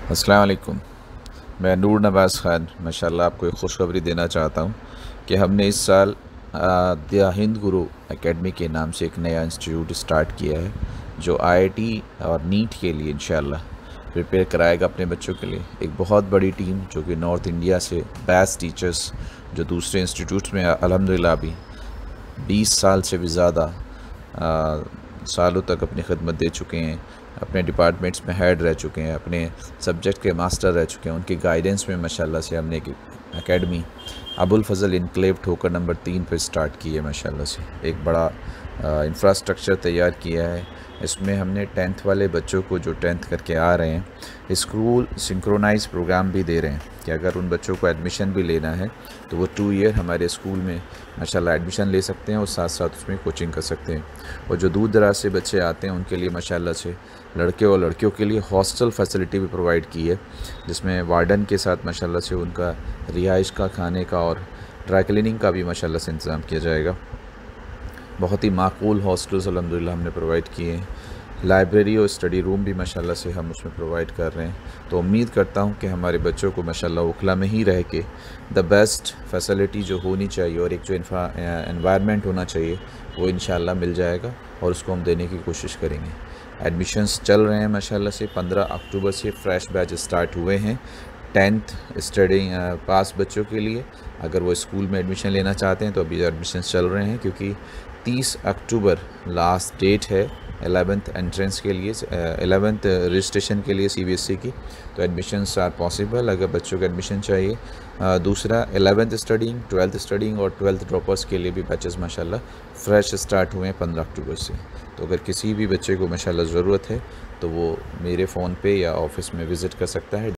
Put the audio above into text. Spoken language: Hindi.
अस्सलाम वालेकुम। मैं नूर नवाज़ ख़ान माशाल्लाह आपको एक खुशखबरी देना चाहता हूँ कि हमने इस साल द हिंद गुरु एकेडमी के नाम से एक नया इंस्टीट्यूट स्टार्ट किया है जो आईआईटी और नीट के लिए इंशाल्लाह प्रिपेयर कराएगा अपने बच्चों के लिए। एक बहुत बड़ी टीम जो कि नॉर्थ इंडिया से बेस्ट टीचर्स जो दूसरे इंस्टीट्यूट्स में अल्हम्दुलिल्लाह अभी 20 साल से भी ज़्यादा सालों तक अपनी खिदमत दे चुके हैं, अपने डिपार्टमेंट्स में हेड रह चुके हैं, अपने सब्जेक्ट के मास्टर रह चुके हैं। उनकी गाइडेंस में माशाल्लाह से हमने एक academy Abul Fazal enclave Thokar number 3 पर स्टार्ट की है। माशाल्लाह से एक बड़ा इंफ्रास्ट्रक्चर तैयार किया है। इसमें हमने 10th वाले बच्चों को जो 10th करके आ रहे हैं स्कूल सिंक्रोनाइज प्रोग्राम भी दे रहे हैं कि अगर उन बच्चों को एडमिशन भी लेना है तो वो 2 ईयर हमारे स्कूल में माशाल्लाह एडमिशन ले सकते हैं और साथ साथ उसमें कोचिंग कर सकते हैं। और जो दूर दराज से बच्चे आते हैं उनके लिए माशाल्लाह से लड़के और लड़कियों के लिए हॉस्टल फैसिलिटी भी प्रोवाइड की है, जिसमें वार्डन के साथ माशाल्लाह से उनका रिहाइश का, खाने का और ड्राई क्लीनिंग का भी माशाल्लाह से इंतज़ाम किया जाएगा। बहुत ही माकूल हॉस्टल्स अल्हम्दुलिल्लाह हमने प्रोवाइड किए हैं। लाइब्रेरी और स्टडी रूम भी माशाल्लाह से हम उसमें प्रोवाइड कर रहे हैं। तो उम्मीद करता हूं कि हमारे बच्चों को माशाल्लाह ओखला में ही रह के द बेस्ट फैसिलिटी जो होनी चाहिए और एक जो एनवायरनमेंट होना चाहिए वो इंशाल्लाह मिल जाएगा और उसको हम देने की कोशिश करेंगे। एडमिशन्स चल रहे हैं माशाल्लाह से। 15 अक्टूबर से फ्रेश बैच स्टार्ट हुए हैं 10th स्टडी पास बच्चों के लिए। अगर वो स्कूल में एडमिशन लेना चाहते हैं तो अभी एडमिशन चल रहे हैं, क्योंकि 30 अक्टूबर लास्ट डेट है 11th एंट्रेंस के लिए, 11th रजिस्ट्रेशन के लिए सीबीएसई की। तो एडमिशन्स आर पॉसिबल अगर बच्चों को एडमिशन चाहिए। दूसरा 11th स्टडिंग, 12th स्टडिंग और 12th ड्रॉपर्स के लिए भी बैचेस माशाल्लाह फ्रेश स्टार्ट हुए हैं 15 अक्टूबर से। तो अगर किसी भी बच्चे को माशाल्लाह ज़रूरत है तो वो मेरे फ़ोन पे या ऑफ़िस में विज़िट कर सकता है।